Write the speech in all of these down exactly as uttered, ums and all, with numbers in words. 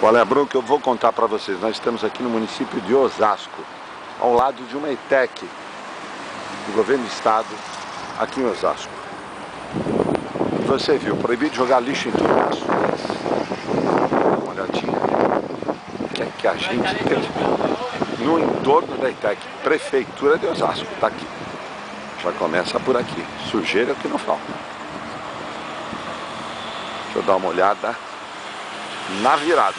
Qual é, Bruno, que eu vou contar para vocês. Nós estamos aqui no município de Osasco, ao lado de uma E T E C do governo do estado, aqui em Osasco. E você viu, proibido jogar lixo em tudo isso. Dá uma olhadinha. O que é que a gente tem no entorno da E T E C? Prefeitura de Osasco, tá aqui. Já começa por aqui. Sujeira que não falta. Deixa eu dar uma olhada na virada.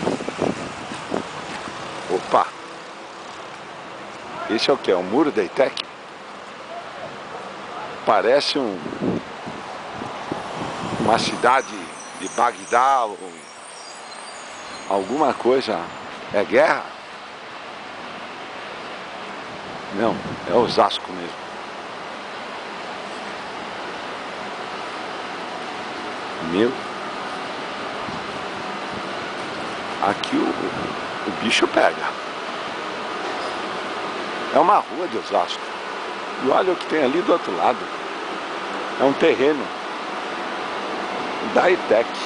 Opa! Esse é o que? É o muro da E T E C? Parece um, uma cidade de Bagdá ou alguma coisa. É guerra? Não, é Osasco mesmo. Meu, aqui o, o bicho pega. É uma rua de Osasco. E olha o que tem ali do outro lado. É um terreno da E T E C.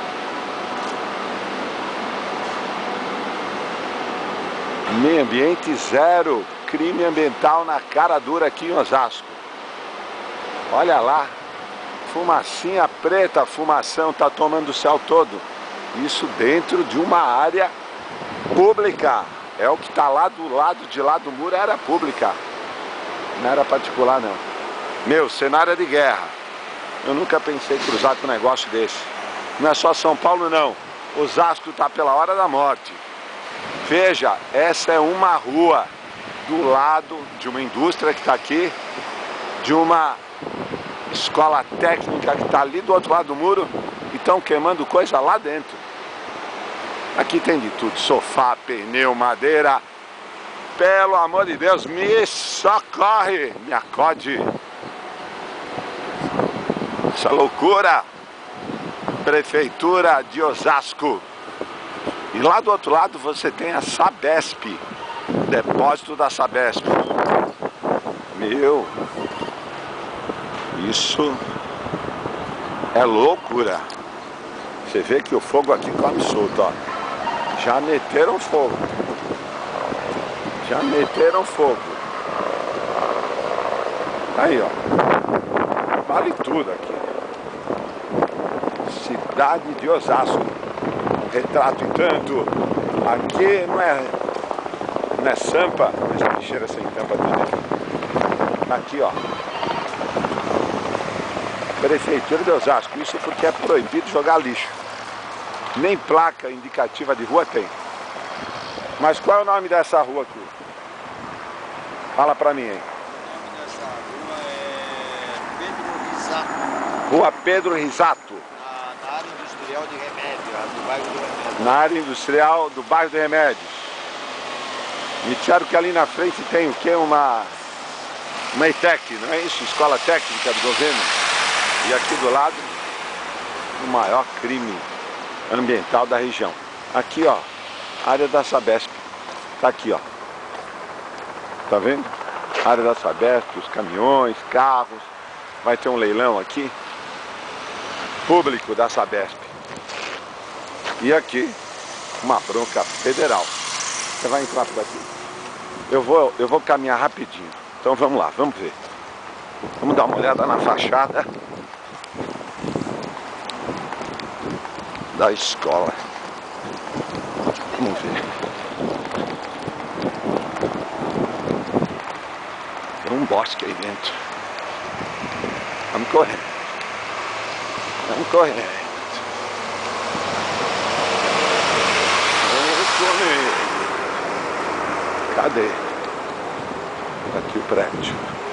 Meio ambiente zero. Crime ambiental na cara dura aqui em Osasco. Olha lá. Fumacinha preta, a fumação tá tomando o céu todo. Isso dentro de uma área pública. É o que tá lá do lado de lá do muro, era pública. Não era particular, não. Meu, cenário de guerra. Eu nunca pensei em cruzar com um negócio desse. Não é só São Paulo, não. Osasco tá pela hora da morte. Veja, essa é uma rua do lado de uma indústria que tá aqui, de uma escola técnica que está ali do outro lado do muro e estão queimando coisa lá dentro. Aqui tem de tudo, sofá, pneu, madeira. Pelo amor de Deus, me socorre, me acode. Essa loucura. Prefeitura de Osasco. E lá do outro lado você tem a Sabesp, depósito da Sabesp. Meu... Isso é loucura. Você vê que o fogo aqui come solto, ó. Já meteram fogo. Já meteram fogo. Aí, ó. Vale tudo aqui. Cidade de Osasco. Retrato e tanto. Aqui não é, não é Sampa. Essa lixeira sem tampa também. Aqui, ó. Prefeitura de Osasco, isso porque é proibido jogar lixo. Nem placa indicativa de rua tem. Mas qual é o nome dessa rua aqui? Fala pra mim, hein? O nome dessa rua é Pedro Risato. Rua Pedro Risato. Na, na área industrial de Remédio, do bairro do Remédio. Na área industrial do bairro do Remédios. Me disseram que ali na frente tem o que? Uma, uma E T E C, não é isso? Escola Técnica do Governo. E aqui do lado, o maior crime ambiental da região. Aqui, ó, área da Sabesp. Tá aqui, ó. Tá vendo? Área da Sabesp, os caminhões, carros. Vai ter um leilão aqui. Público da Sabesp. E aqui, uma bronca federal. Você vai entrar por aqui. Eu vou, eu vou caminhar rapidinho. Então vamos lá, vamos ver. Vamos dar uma olhada na fachada da escola. Vamos ver. Tem um bosque aí dentro. Vamos correndo. Vamos correndo. Vamos correr. Cadê? Tá aqui o prédio.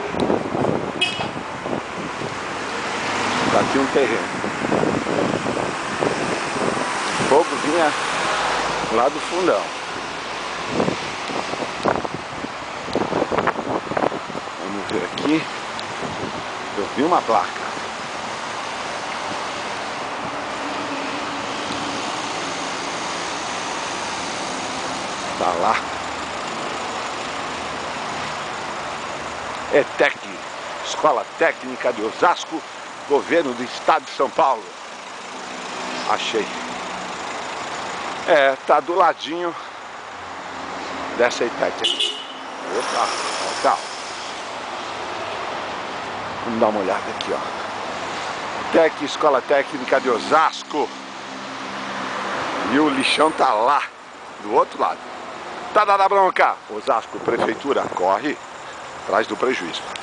Tá aqui um terreno. O fogo vinha lá do fundão. Vamos ver aqui. Eu vi uma placa. Tá lá. E T E C, Escola Técnica de Osasco, Governo do Estado de São Paulo. Achei. É, tá do ladinho dessa ETEC aqui. Opa, ó, calma. Vamos dar uma olhada aqui, ó. ETEC, Escola Técnica de Osasco. E o lixão tá lá, do outro lado. Tá dada bronca. Osasco, prefeitura, corre atrás do prejuízo.